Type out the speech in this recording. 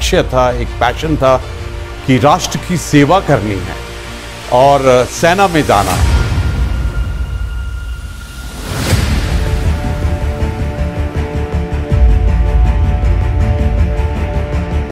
लक्ष्य था, एक पैशन था कि राष्ट्र की सेवा करनी है और सेना में जाना है।